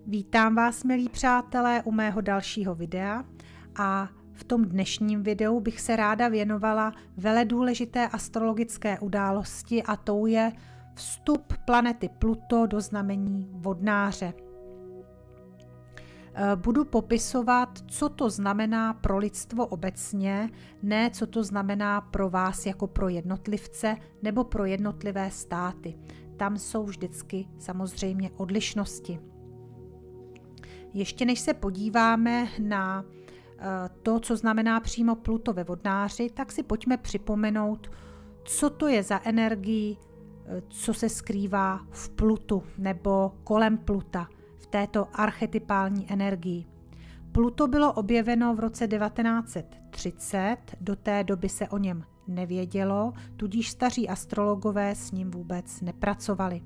Vítám vás, milí přátelé, u mého dalšího videa a v tom dnešním videu bych se ráda věnovala veledůležité astrologické události a tou je vstup planety Pluto do znamení Vodnáře. Budu popisovat, co to znamená pro lidstvo obecně, ne co to znamená pro vás jako pro jednotlivce nebo pro jednotlivé státy. Tam jsou vždycky samozřejmě odlišnosti. Ještě než se podíváme na to, co znamená přímo Pluto ve Vodnáři, tak si pojďme připomenout, co to je za energii, co se skrývá v Plutu nebo kolem Pluta, v této archetypální energii. Pluto bylo objeveno v roce 1930, do té doby se o něm nevědělo, tudíž staří astrologové s ním vůbec nepracovali.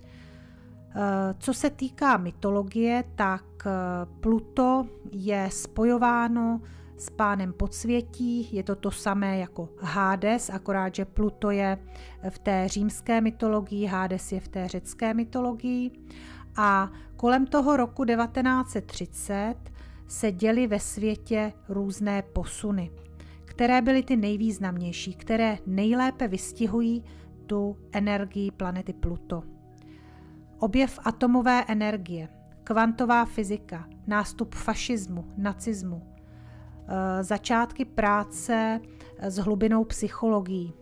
Co se týká mytologie, tak Pluto je spojováno s pánem podsvětí, je to samé jako Hades, akorát, že Pluto je v té římské mytologii, Hades je v té řecké mytologii. A kolem toho roku 1930 se děly ve světě různé posuny, které byly ty nejvýznamnější, které nejlépe vystihují tu energii planety Pluto. Objev atomové energie, kvantová fyzika, nástup fašismu, nacismu, začátky práce s hlubinnou psychologií,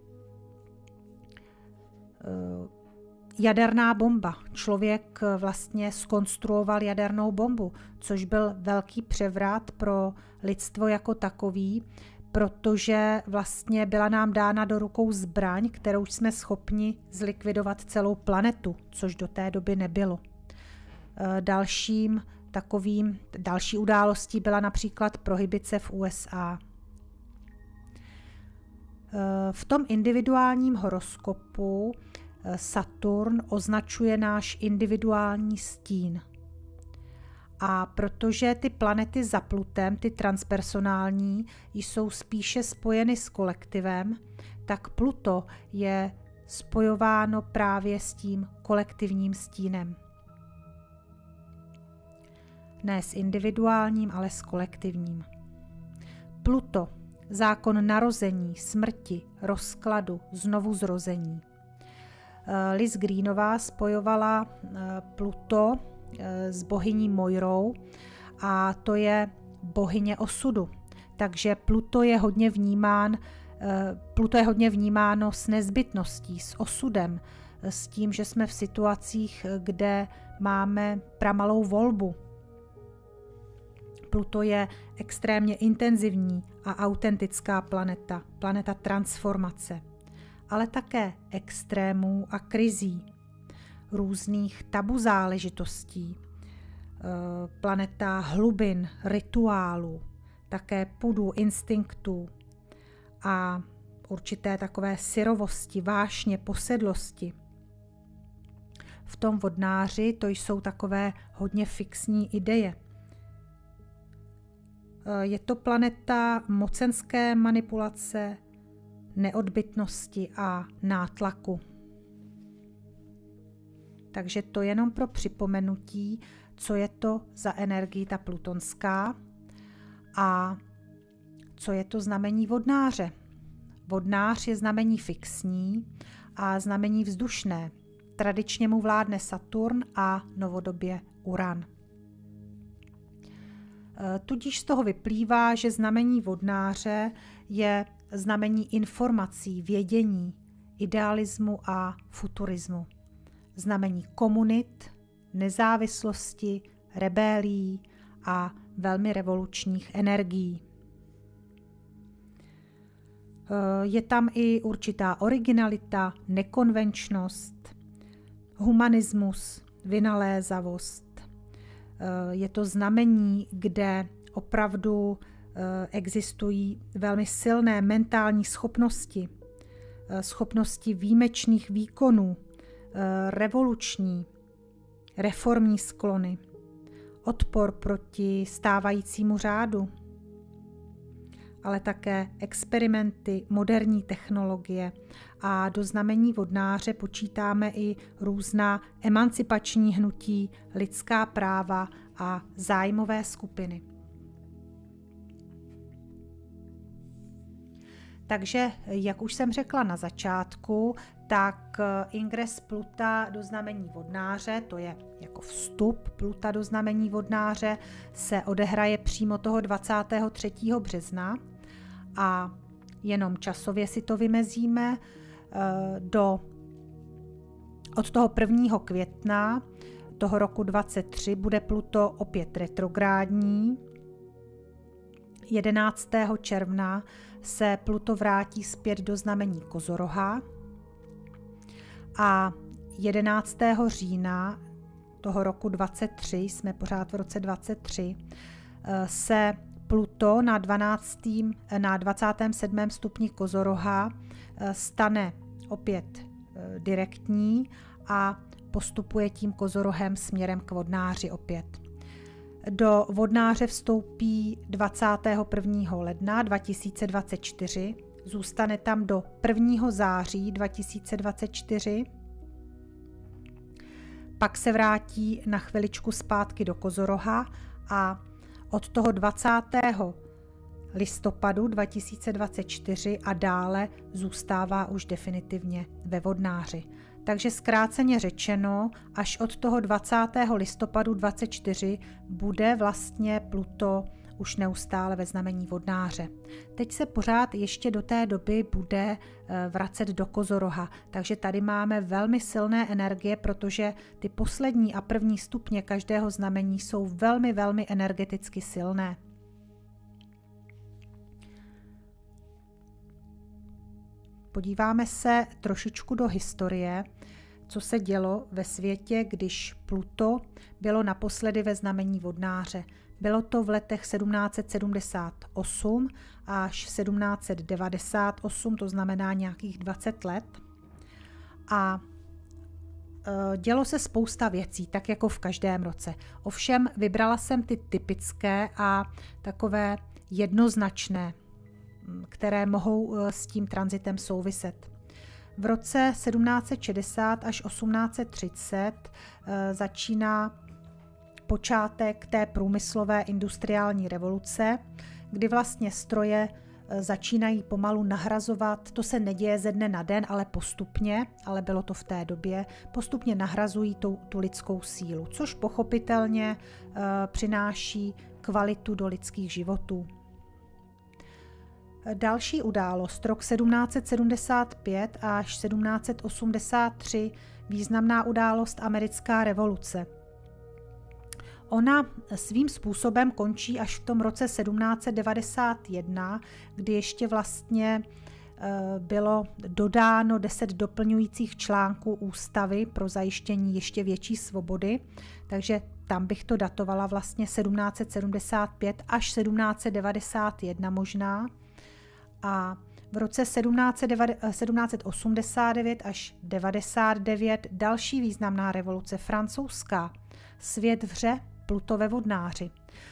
jaderná bomba. Člověk vlastně zkonstruoval jadernou bombu, což byl velký převrat pro lidstvo jako takový, protože vlastně byla nám dána do rukou zbraň, kterou jsme schopni zlikvidovat celou planetu, což do té doby nebylo. Další událostí byla například prohibice v USA. V tom individuálním horoskopu Saturn označuje náš individuální stín. A protože ty planety za Plutem, ty transpersonální, jsou spíše spojeny s kolektivem, tak Pluto je spojováno právě s tím kolektivním stínem. Ne s individuálním, ale s kolektivním. Pluto, zákon narození, smrti, rozkladu, znovuzrození. Liz Greenová spojovala Pluto s bohyní Moirou a to je bohyně osudu. Takže Pluto je hodně vnímáno s nezbytností, s osudem, s tím, že jsme v situacích, kde máme pramalou volbu. Pluto je extrémně intenzivní a autentická planeta transformace, ale také extrémů a krizí, různých tabu záležitostí, planeta hlubin, rituálů, také pudů, instinktů a určité takové syrovosti, vášně, posedlosti. V tom Vodnáři to jsou takové hodně fixní ideje. Je to planeta mocenské manipulace, neodbytnosti a nátlaku. Takže to jenom pro připomenutí, co je to za energii ta plutonská a co je to znamení Vodnáře. Vodnář je znamení fixní a znamení vzdušné. Tradičně mu vládne Saturn a novodobě Uran. Tudíž z toho vyplývá, že znamení Vodnáře je znamení informací, vědění, idealismu a futurismu. Znamení komunit, nezávislosti, rebélií a velmi revolučních energií. Je tam i určitá originalita, nekonvenčnost, humanismus, vynalézavost. Je to znamení, kde opravdu existují velmi silné mentální schopnosti výjimečných výkonů, revoluční, reformní sklony, odpor proti stávajícímu řádu. ale také experimenty, moderní technologie. A do znamení vodnáře počítáme i různá emancipační hnutí, lidská práva a zájmové skupiny. Takže, jak už jsem řekla na začátku, tak ingres Pluta do znamení vodnáře, to je jako vstup Pluta do znamení vodnáře, se odehraje přímo toho 23. března a jenom časově si to vymezíme. Od toho 1. května toho roku 23 bude Pluto opět retrográdní. 11. června se Pluto vrátí zpět do znamení Kozoroha a 11. října toho roku 23, jsme pořád v roce 23, se Pluto na 27. stupni Kozoroha stane opět direktní a postupuje tím Kozorohem směrem k vodnáři opět. Do vodnáře vstoupí 21. ledna 2024, zůstane tam do 1. září 2024, pak se vrátí na chviličku zpátky do Kozoroha a od toho 20. listopadu 2024 a dále zůstává už definitivně ve vodnáři. Takže zkráceně řečeno, až od toho 20. listopadu 2024 bude vlastně Pluto už neustále ve znamení vodnáře. Teď se pořád ještě do té doby bude vracet do Kozoroha, takže tady máme velmi silné energie, protože ty poslední a první stupně každého znamení jsou velmi, velmi energeticky silné. Podíváme se trošičku do historie, co se dělo ve světě, když Pluto bylo naposledy ve znamení vodnáře. Bylo to v letech 1778 až 1798, to znamená nějakých 20 let. A dělo se spousta věcí, tak jako v každém roce. Ovšem vybrala jsem ty typické a takové jednoznačné, které mohou s tím transitem souviset. V roce 1760 až 1830 začíná počátek té průmyslové industriální revoluce, kdy vlastně stroje začínají pomalu nahrazovat, to se neděje ze dne na den, ale postupně, ale bylo to v té době, postupně nahrazují tu lidskou sílu, což pochopitelně přináší kvalitu do lidských životů. Další událost, rok 1775 až 1783, významná událost americká revoluce. Ona svým způsobem končí až v tom roce 1791, kdy ještě vlastně bylo dodáno 10 doplňujících článků ústavy pro zajištění ještě větší svobody, takže tam bych to datovala vlastně 1775 až 1791 možná. A v roce 1789 až 99 další významná revoluce francouzská, svět vře, Pluto ve vodnáři.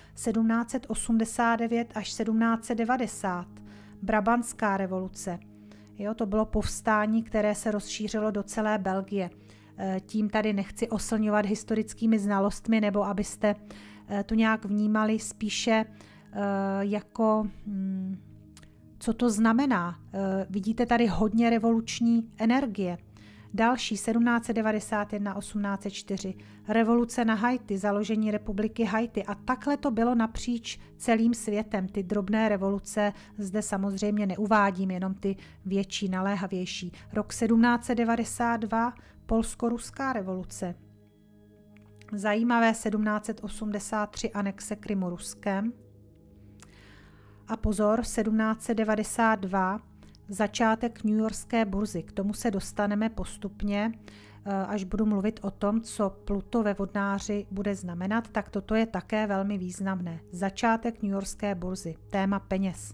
1789 až 1790 Brabantská revoluce. Jo, to bylo povstání, které se rozšířilo do celé Belgie. Tím tady nechci oslňovat historickými znalostmi, nebo abyste to nějak vnímali spíše jako... Co to znamená? Vidíte tady hodně revoluční energie. Další 1791, 1804, revoluce na Haiti, založení republiky Haiti a takhle to bylo napříč celým světem. Ty drobné revoluce zde samozřejmě neuvádím, jenom ty větší, naléhavější. Rok 1792, polsko-ruská revoluce. Zajímavé 1783 anexe Krymu Ruskem. A pozor, 1792 začátek newyorské burzy. K tomu se dostaneme postupně, až budu mluvit o tom, co Pluto ve vodnáři bude znamenat, tak toto je také velmi významné. Začátek newyorské burzy, téma peněz.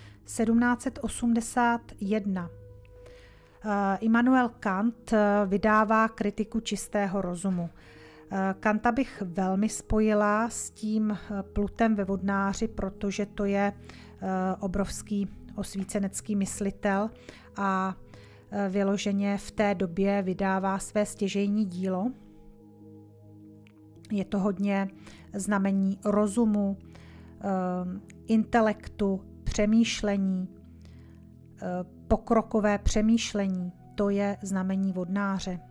1781 Immanuel Kant vydává kritiku čistého rozumu. Kanta bych velmi spojila s tím Plutem ve vodnáři, protože to je obrovský osvícenecký myslitel a vyloženě v té době vydává své stěžejní dílo. Je to hodně znamení rozumu, intelektu, přemýšlení, pokrokové přemýšlení. To je znamení vodnáře.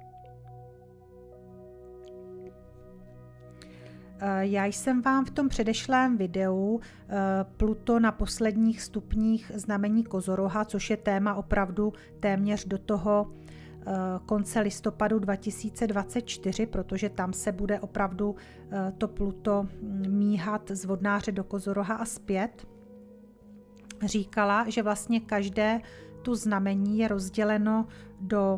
Já jsem vám v tom předešlém videu Pluto na posledních stupních znamení Kozoroha, což je téma opravdu téměř do toho konce listopadu 2024, protože tam se bude opravdu to Pluto míhat z vodnáře do Kozoroha a zpět. Říkala, že vlastně každé tu znamení je rozděleno do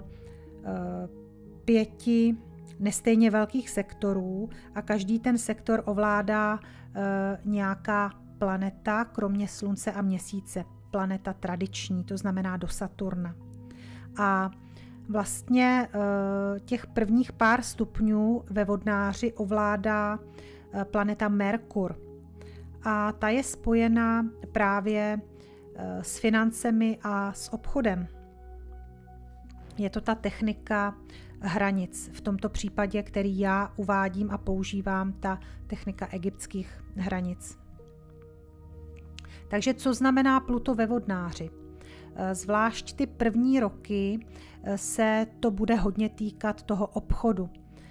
5 nestejně velkých sektorů a každý ten sektor ovládá nějaká planeta, kromě Slunce a Měsíce. Planeta tradiční, to znamená do Saturna. A vlastně těch prvních pár stupňů ve vodnáři ovládá planeta Merkur. A ta je spojena právě s financemi a s obchodem. Je to ta technika hranic, v tomto případě, který já uvádím a používám, ta technika egyptských hranic. Takže co znamená Pluto ve vodnáři? Zvlášť ty první roky se to bude hodně týkat toho obchodu,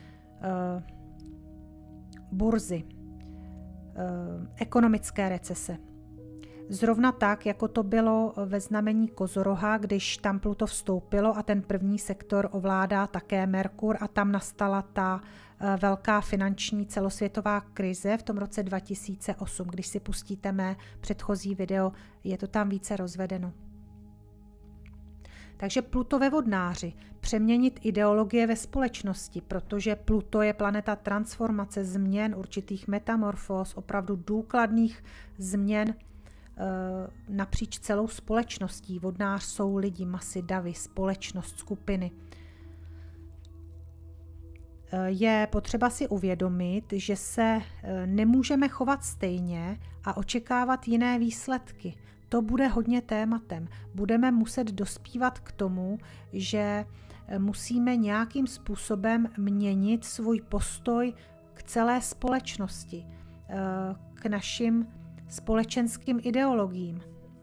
burzy, ekonomické recese. Zrovna tak, jako to bylo ve znamení Kozoroha, když tam Pluto vstoupilo a ten první sektor ovládá také Merkur a tam nastala ta velká finanční celosvětová krize v tom roce 2008. Když si pustíte mé předchozí video, je to tam více rozvedeno. Takže Pluto ve vodnáři, přeměnit ideologie ve společnosti, protože Pluto je planeta transformace, změn, určitých metamorfóz, opravdu důkladných změn napříč celou společností. Vodnář jsou lidi, masy, davy, společnost, skupiny. Je potřeba si uvědomit, že se nemůžeme chovat stejně a očekávat jiné výsledky. To bude hodně tématem. Budeme muset dospívat k tomu, že musíme nějakým způsobem měnit svůj postoj k celé společnosti, k našim společenským ideologiím.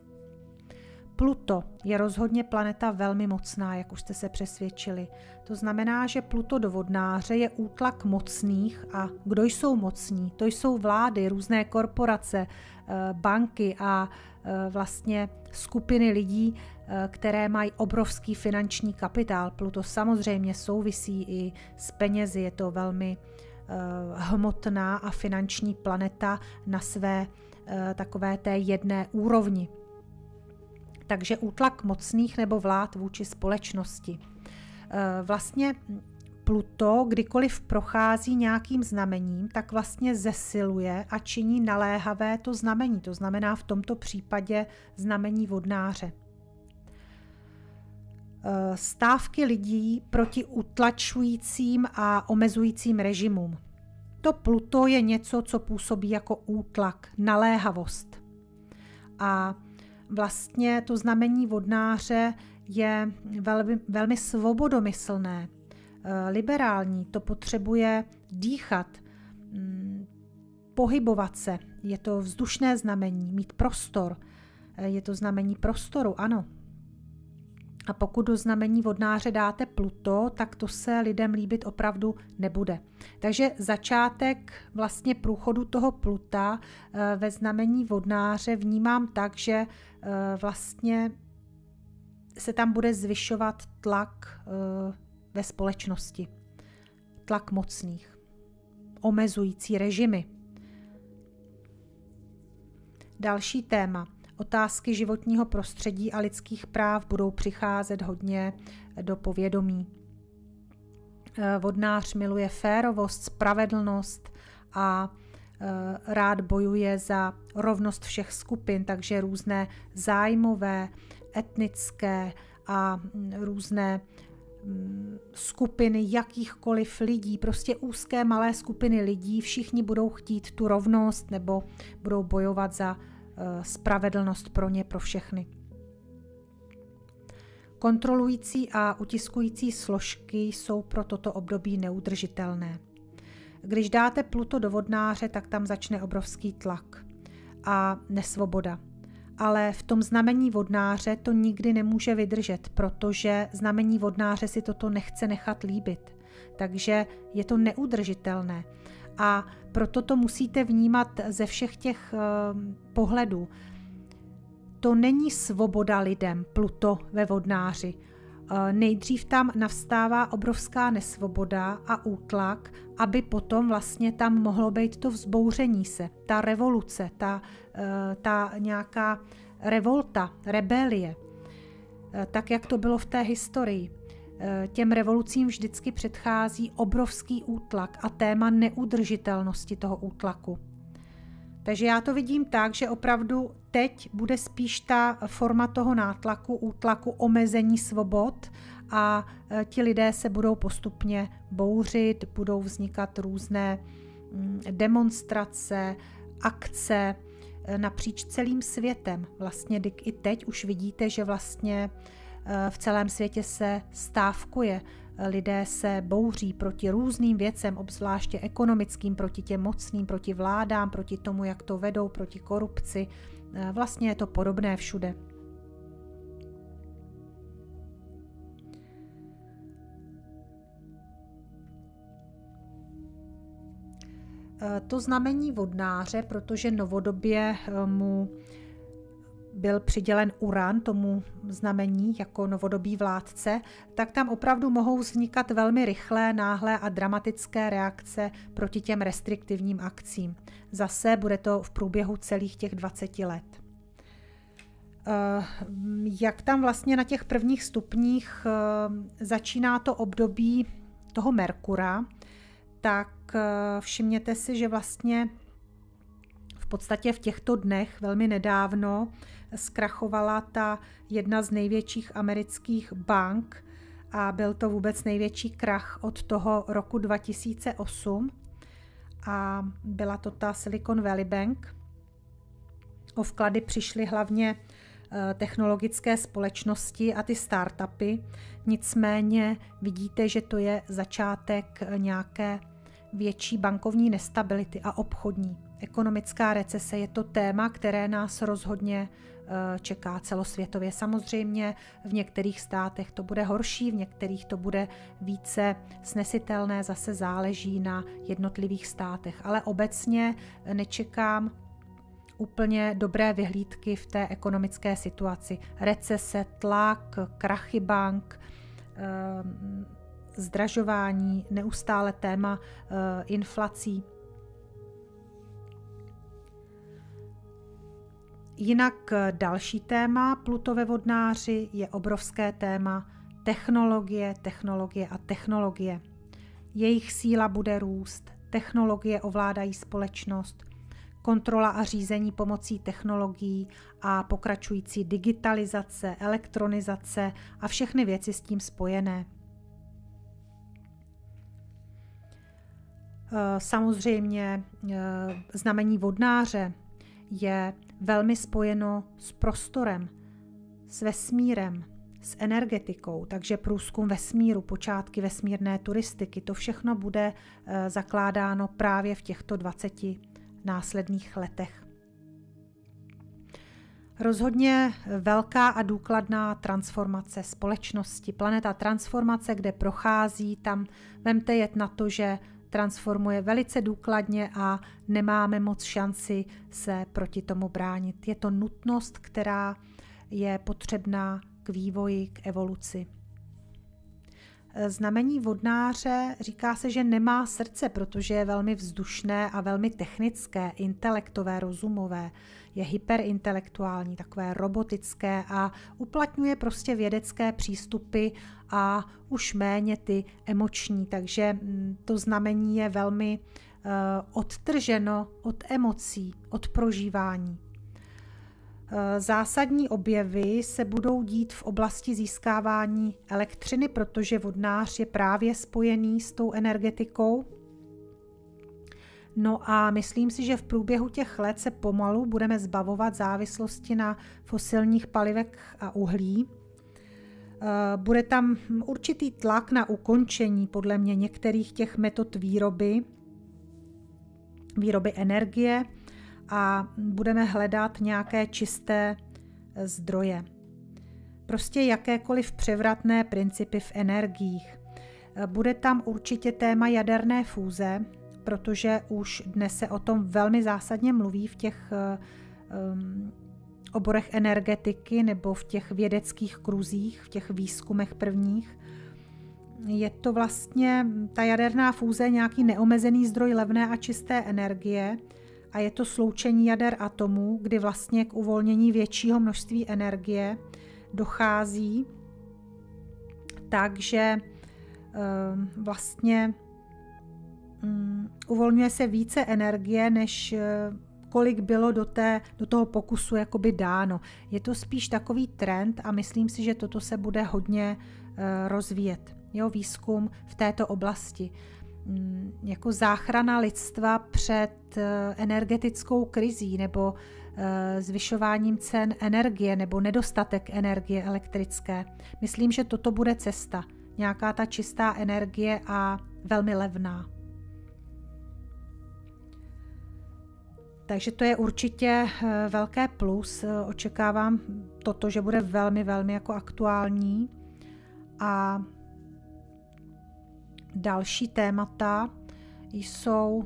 Pluto je rozhodně planeta velmi mocná, jak už jste se přesvědčili. To znamená, že Pluto do vodnáře je útlak mocných a kdo jsou mocní? To jsou vlády, různé korporace, banky a vlastně skupiny lidí, které mají obrovský finanční kapitál. Pluto samozřejmě souvisí i s penězi, je to velmi hmotná a finanční planeta na své takové té jedné úrovni. Takže útlak mocných nebo vlád vůči společnosti. Vlastně Pluto, kdykoliv prochází nějakým znamením, tak vlastně zesiluje a činí naléhavé to znamení. To znamená v tomto případě znamení vodnáře. Stávky lidí proti utlačujícím a omezujícím režimům. To Pluto je něco, co působí jako útlak, naléhavost. A vlastně to znamení vodnáře je velmi svobodomyslné, liberální, to potřebuje dýchat, pohybovat se, je to vzdušné znamení, mít prostor, je to znamení prostoru, ano. A pokud do znamení vodnáře dáte Pluto, tak to se lidem líbit opravdu nebude. Takže začátek vlastně průchodu toho Pluta ve znamení vodnáře vnímám tak, že vlastně se tam bude zvyšovat tlak ve společnosti. Tlak mocných, omezující režimy. Další téma. Otázky životního prostředí a lidských práv budou přicházet hodně do povědomí. Vodnář miluje férovost, spravedlnost a rád bojuje za rovnost všech skupin, takže různé zájmové, etnické a různé skupiny jakýchkoliv lidí, prostě úzké malé skupiny lidí, všichni budou chtít tu rovnost nebo budou bojovat za spravedlnost pro ně, pro všechny. Kontrolující a utiskující složky jsou pro toto období neudržitelné. Když dáte Pluto do vodnáře, tak tam začne obrovský tlak a nesvoboda. Ale v tom znamení vodnáře to nikdy nemůže vydržet, protože znamení vodnáře si toto nechce nechat líbit. Takže je to neudržitelné. A proto to musíte vnímat ze všech těch pohledů. To není svoboda lidem, Pluto ve vodnáři. Nejdřív tam navstává obrovská nesvoboda a útlak, aby potom vlastně tam mohlo být to vzbouření se, ta revoluce, ta nějaká revolta, rebelie, tak jak to bylo v té historii. Těm revolucím vždycky předchází obrovský útlak a téma neudržitelnosti toho útlaku. Takže já to vidím tak, že opravdu teď bude spíš ta forma toho nátlaku, útlaku, omezení svobod a ti lidé se budou postupně bouřit, budou vznikat různé demonstrace, akce napříč celým světem. Vlastně i teď už vidíte, že vlastně v celém světě se stávkuje. Lidé se bouří proti různým věcem, obzvláště ekonomickým, proti těm mocným, proti vládám, proti tomu, jak to vedou, proti korupci. Vlastně je to podobné všude. To znamení vodnáře, protože novodobě mu byl přidělen Uran tomu znamení jako novodobý vládce, tak tam opravdu mohou vznikat velmi rychlé, náhlé a dramatické reakce proti těm restriktivním akcím. Zase bude to v průběhu celých těch 20 let. Jak tam vlastně na těch prvních stupních začíná to období toho Merkura, tak všimněte si, že vlastně v podstatě v těchto dnech velmi nedávno zkrachovala ta jedna z největších amerických bank a byl to vůbec největší krach od toho roku 2008 a byla to ta Silicon Valley Bank. O vklady přišly hlavně technologické společnosti a ty startupy, nicméně vidíte, že to je začátek nějaké větší bankovní nestability a obchodní. Ekonomická recese je to téma, které nás rozhodně čeká celosvětově. Samozřejmě v některých státech to bude horší, v některých to bude více snesitelné, zase záleží na jednotlivých státech. Ale obecně nečekám úplně dobré vyhlídky v té ekonomické situaci. Recese, tlak, krachy bank, zdražování, neustále téma inflací. Jinak další téma Pluto ve vodnáři je obrovské téma technologie, technologie a technologie. Jejich síla bude růst, technologie ovládají společnost, kontrola a řízení pomocí technologií a pokračující digitalizace, elektronizace a všechny věci s tím spojené. Samozřejmě znamení vodnáře je velmi spojeno s prostorem, s vesmírem, s energetikou, takže průzkum vesmíru, počátky vesmírné turistiky, to všechno bude zakládáno právě v těchto 20 následných letech. Rozhodně velká a důkladná transformace společnosti, planeta transformace, kde prochází, tam vemte jet na to, že transformuje velice důkladně a nemáme moc šanci se proti tomu bránit. Je to nutnost, která je potřebná k vývoji, k evoluci. Znamení vodnáře říká se, že nemá srdce, protože je velmi vzdušné a velmi technické, intelektové, rozumové. Je hyperintelektuální, takové robotické a uplatňuje prostě vědecké přístupy a už méně ty emoční. Takže to znamení je velmi odtrženo od emocí, od prožívání. Zásadní objevy se budou dít v oblasti získávání elektřiny, protože vodnář je právě spojený s tou energetikou. No a myslím si, že v průběhu těch let se pomalu budeme zbavovat závislosti na fosilních palivech a uhlí. Bude tam určitý tlak na ukončení podle mě některých těch metod výroby energie a budeme hledat nějaké čisté zdroje. Prostě jakékoliv převratné principy v energiích. Bude tam určitě téma jaderné fúze, protože už dnes se o tom velmi zásadně mluví v těch oborech energetiky nebo v těch vědeckých kruzích, v těch výzkumech prvních. Je to vlastně ta jaderná fúze nějaký neomezený zdroj levné a čisté energie a je to sloučení jader atomů, kdy vlastně k uvolnění většího množství energie dochází, takže vlastně uvolňuje se více energie, než kolik bylo do toho pokusu jakoby dáno. Je to spíš takový trend a myslím si, že toto se bude hodně rozvíjet. Jo, výzkum v této oblasti. Jako záchrana lidstva před energetickou krizí nebo zvyšováním cen energie nebo nedostatek energie elektrické. Myslím, že toto bude cesta. Nějaká ta čistá energie a velmi levná. Takže to je určitě velké plus. Očekávám toto, že bude velmi, velmi jako aktuální. A další témata jsou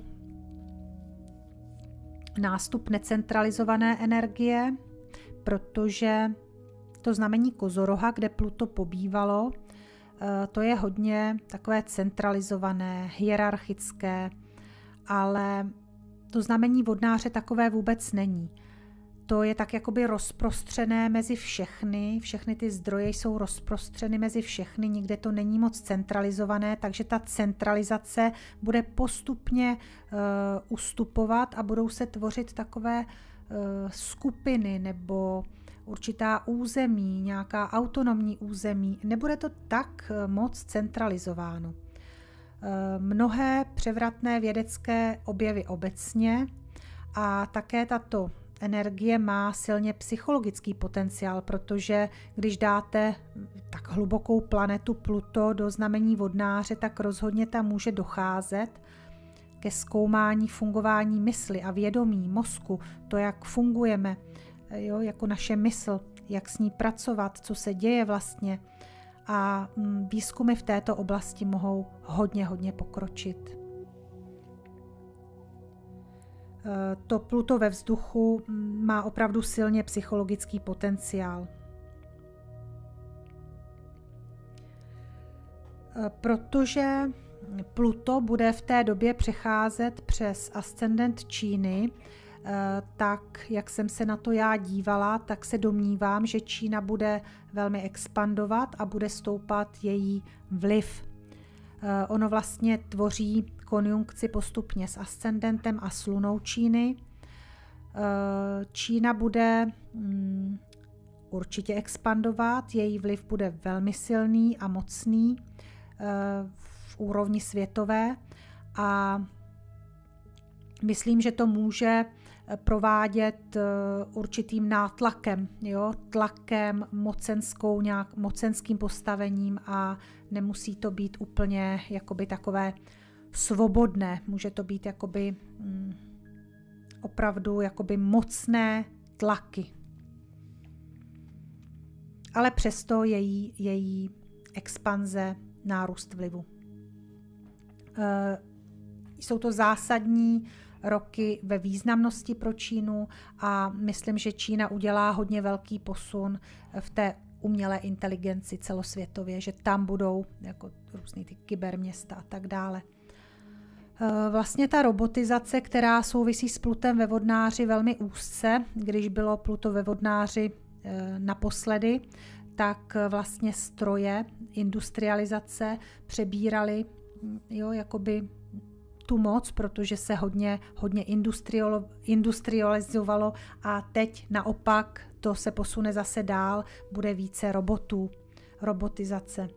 nástup necentralizované energie, protože to znamení Kozoroha, kde Pluto pobývalo, to je hodně takové centralizované, hierarchické, ale to znamení vodnáře takové vůbec není. To je tak jakoby rozprostřené mezi všechny ty zdroje jsou rozprostřeny mezi všechny, nikde to není moc centralizované, takže ta centralizace bude postupně ustupovat a budou se tvořit takové skupiny nebo určitá území, nějaká autonomní území. Nebude to tak moc centralizováno. Mnohé převratné vědecké objevy obecně a také tato energie má silně psychologický potenciál, protože když dáte tak hlubokou planetu Pluto do znamení vodnáře, tak rozhodně tam může docházet ke zkoumání fungování mysli a vědomí, mozku, to, jak fungujeme, jo, jako naše mysl, jak s ní pracovat, co se děje vlastně. A výzkumy v této oblasti mohou hodně pokročit. To Pluto ve vzduchu má opravdu silně psychologický potenciál. Protože Pluto bude v té době přecházet přes ascendent Číny, tak jak jsem se na to já dívala, tak se domnívám, že Čína bude velmi expandovat a bude stoupat její vliv. Ono vlastně tvoří konjunkci postupně s ascendentem a s lunou Číny. Čína bude určitě expandovat, její vliv bude velmi silný a mocný v úrovni světové a myslím, že to může provádět určitým nátlakem, jo? Tlakem, mocenským postavením a nemusí to být úplně jakoby takové svobodné. Může to být jakoby opravdu jakoby mocné tlaky. Ale přesto její expanze, nárůst vlivu. Jsou to zásadní roky ve významnosti pro Čínu a myslím, že Čína udělá hodně velký posun v té umělé inteligenci celosvětově, že tam budou jako různý ty kyberměsta a tak dále. Vlastně ta robotizace, která souvisí s Plutem ve vodnáři velmi úzce, když bylo Pluto ve vodnáři naposledy, tak vlastně stroje, industrializace přebíraly, jo, jakoby tu moc, protože se hodně industrializovalo a teď naopak to se posune zase dál, bude více robotů, robotizace.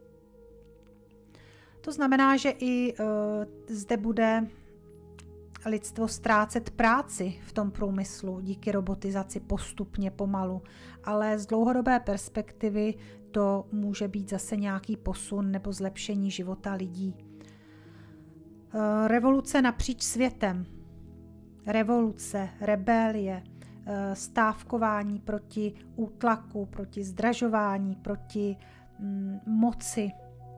To znamená, že i zde bude lidstvo ztrácet práci v tom průmyslu díky robotizaci postupně, pomalu, ale z dlouhodobé perspektivy to může být zase nějaký posun nebo zlepšení života lidí. Revoluce napříč světem. Revoluce, rebelie, stávkování proti útlaku, proti zdražování, proti moci,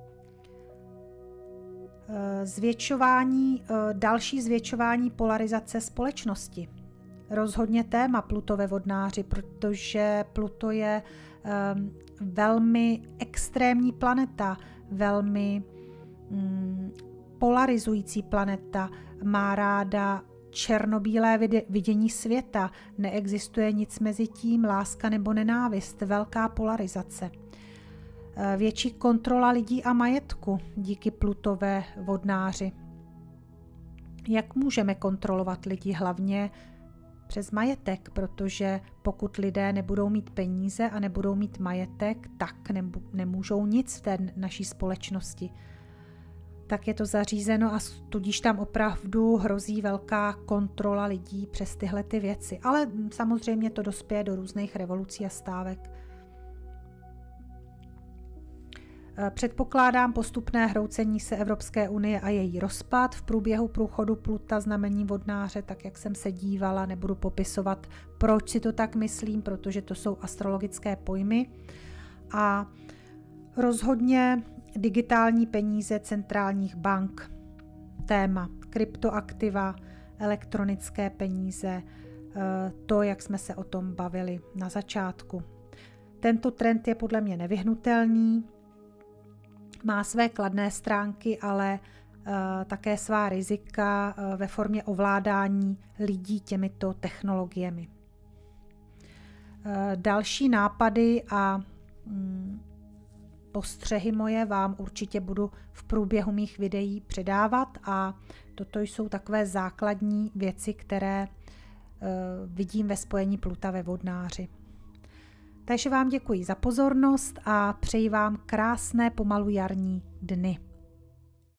další zvětšování polarizace společnosti. Rozhodně téma Pluto ve Vodnáři, protože Pluto je velmi extrémní planeta, velmi polarizující planeta, má ráda černobílé vidění světa, neexistuje nic mezi tím, láska nebo nenávist, velká polarizace. Větší kontrola lidí a majetku díky Pluto ve Vodnáři. Jak můžeme kontrolovat lidi? Hlavně přes majetek, protože pokud lidé nebudou mít peníze a nebudou mít majetek, tak nemůžou nic v té naší společnosti. Tak je to zařízeno a tudíž tam opravdu hrozí velká kontrola lidí přes tyhle ty věci. Ale samozřejmě to dospěje do různých revolucí a stávek. Předpokládám postupné hroucení se Evropské unie a její rozpad v průběhu průchodu Pluta znamení Vodnáře, tak jak jsem se dívala, nebudu popisovat, proč si to tak myslím, protože to jsou astrologické pojmy. A rozhodně digitální peníze centrálních bank, téma kryptoaktiva, elektronické peníze, to, jak jsme se o tom bavili na začátku. Tento trend je podle mě nevyhnutelný, má své kladné stránky, ale také svá rizika ve formě ovládání lidí těmito technologiemi. Další nápady a postřehy moje vám určitě budu v průběhu mých videí předávat a toto jsou takové základní věci, které vidím ve spojení Pluta ve Vodnáři. Takže vám děkuji za pozornost a přeji vám krásné pomalu jarní dny.